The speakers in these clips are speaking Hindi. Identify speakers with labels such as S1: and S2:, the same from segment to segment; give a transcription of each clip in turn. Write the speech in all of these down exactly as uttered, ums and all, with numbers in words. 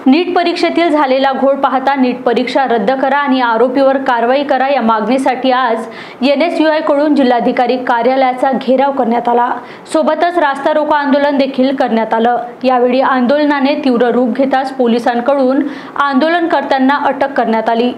S1: नीट परीक्षेतील झालेला घोळ पाहता नीट परीक्षा रद्द करा आणि आरोपीवर कारवाई करा या मागणीसाठी आज एन एस यू आय कडून जिल्हाधिकारी कार्यालयाचा घेराव करण्यात आला। सोबतच रास्ता रोको आंदोलन देखील करण्यात आलं। यावेळी आंदोलनाने तीव्र रूप घेताच पोलिसांकडून आंदोलनकर्त्यांना अटक करण्यात आली।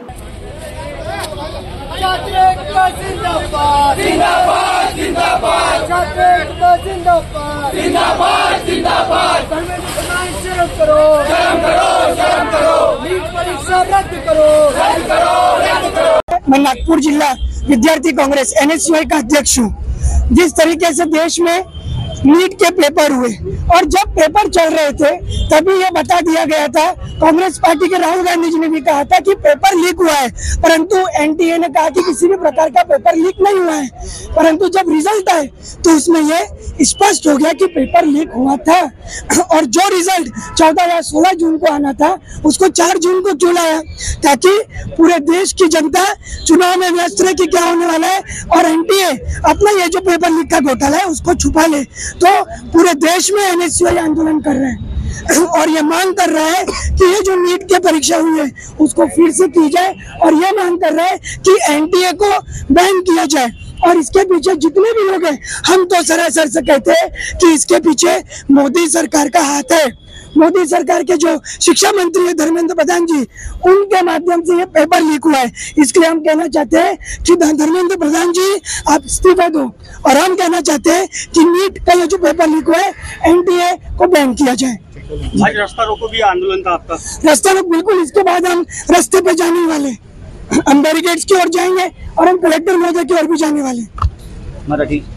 S2: मैं नागपुर जिला विद्यार्थी Congress N S U I का अध्यक्ष हूँ। जिस तरीके से देश में नीट के पेपर हुए और जब पेपर चल रहे थे तभी ये बता दिया गया था, कांग्रेस पार्टी के राहुल गांधी जी ने भी कहा था कि पेपर लीक हुआ है, परंतु एन टी ए ने कहा कि किसी भी प्रकार का पेपर लीक नहीं हुआ है। परंतु जब रिजल्ट आए तो उसमें ये स्पष्ट हो गया कि पेपर लीक हुआ था और जो रिजल्ट चौदह या सोलह जून को आना था उसको चार जून को क्यों लाया, ताकि पूरे देश की जनता चुनाव में व्यस्त रहे कि क्या होने वाला है और एन टी ए अपना ये जो पेपर लीक का घोटाला है उसको छुपा ले। तो पूरे देश में एन एस यू आई आंदोलन कर रहे हैं और ये मांग कर रहा है कि ये जो नीट की परीक्षा हुई है उसको फिर से की जाए और ये मांग कर रहा है कि एन टी ए को बैन किया जाए। और इसके पीछे जितने भी लोग हैं, हम तो सरासर से कहते हैं कि इसके पीछे मोदी सरकार का हाथ है। मोदी सरकार के जो शिक्षा मंत्री है धर्मेंद्र प्रधान जी, उनके माध्यम से ये पेपर लीक हुआ है। इसलिए हम कहना चाहते हैं कि धर्मेंद्र प्रधान जी आप इस्तीफा दो और हम कहना चाहते हैं कि नीट का ये जो पेपर लीक हुआ है एन टी ए को बैन किया जाए।
S3: आज रास्ता रोको भी आंदोलन था आपका?
S2: रास्ता रोको बिल्कुल, इसके बाद हम रास्ते पे जाने वाले, हम बैरिकेड्स की ओर जाएंगे और हम कलेक्टर महोदय की ओर भी जाने वाले।
S3: मराठी